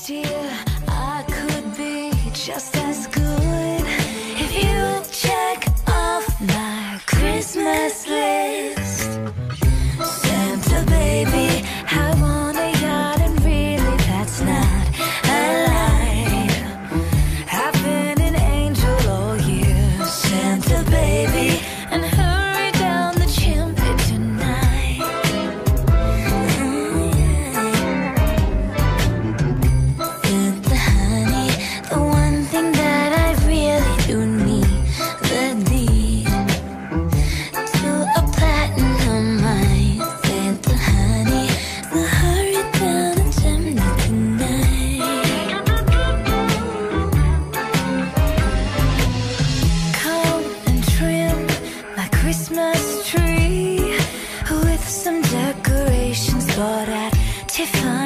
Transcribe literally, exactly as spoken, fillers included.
next year I could be just as good if you would check off my Christmas list. Santa baby, I want a yacht, and really that's not a lie. I've been an angel all year, Santa baby, and hurry down the chimney tonight. Mm, yeah. Santa honey, the one thing that I really do need, the deed to a platinum mine. Santa honey, so hurry down the chimney tonight. Come and trim my Christmas tree with some decorations bought at Tiffany.